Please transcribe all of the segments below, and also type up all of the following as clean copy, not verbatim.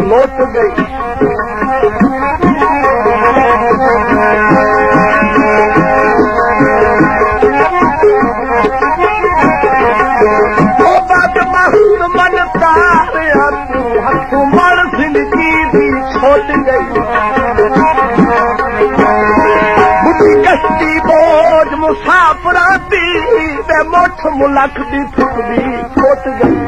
लौट गई। ओ बात मस्त मन तारिया तू हथू मर जिंदगी भी छोट गई। बुढ़ी कश्ती बोझ मुसाफरा दी ते मुठ मुलख दी थुकदी छोट गई।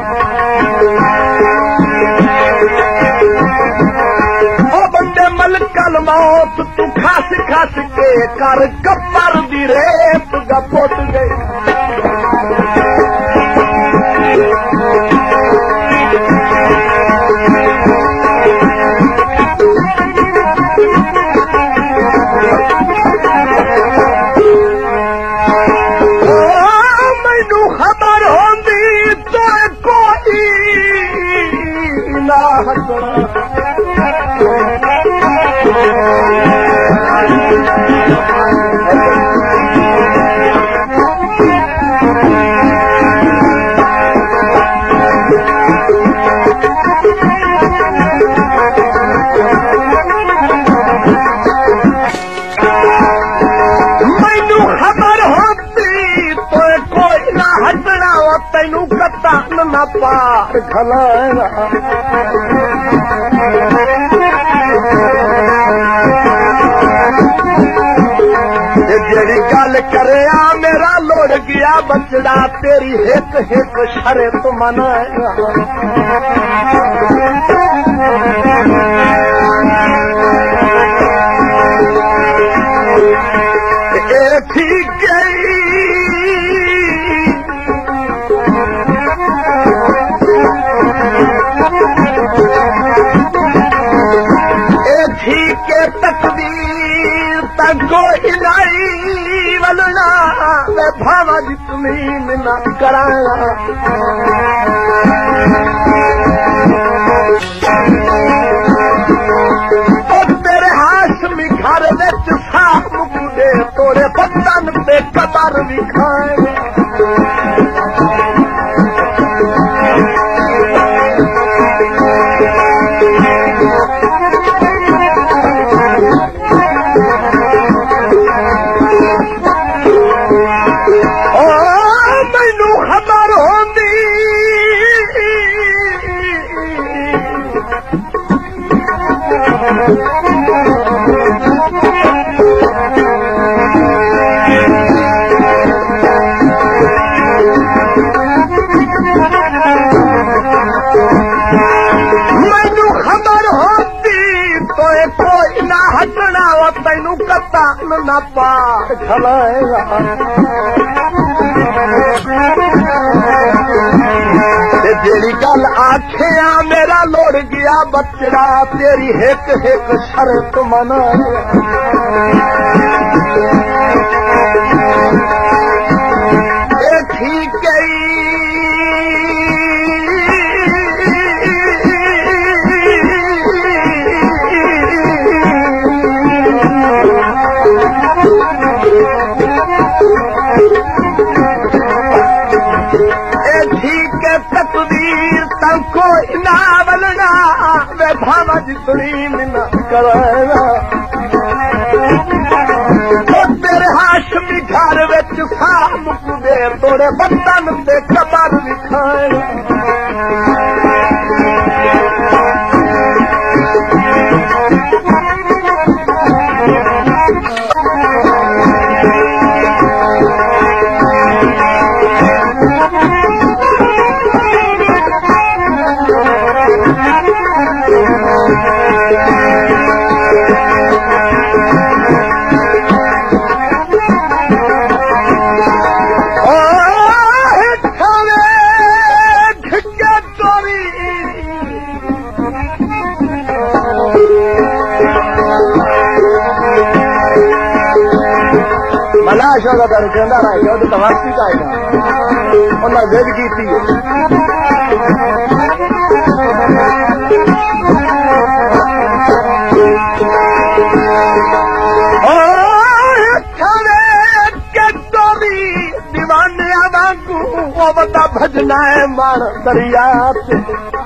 ओ बंदे मलकल मौत तू खास खास के कर कब्बर दी रेत गपोट गई। न पार खलाना जेड़ी गल करे मेरा लोड़ गया बचड़ा तेरी हिक हिक शरे तो मनाएगा। ठीक गई तकदीर तको हिलाई वलना मैं भावा जितनी न कराया। और तेरे हाशमी घर विच साफ मुकुदे तोरे बदन पे कबर भी खाए। न पार खलाएगा। जेड़ी गल आखिया मेरा लोड़ गया बचड़ा तेरी हिक हिक शर्त मनाएगा। ठीक गई तकदीर तको ना वलना वे भावा जितनी न कराना। तेरे हाशमी घर विच साह मुकुदे तोरे बदन ते कबर भी खाए। मलाशों का दर कहना रहा तो तमाशी का आएगा उन्हें जिद की थी। दीवाने वांगू बता भजना है मार दरिया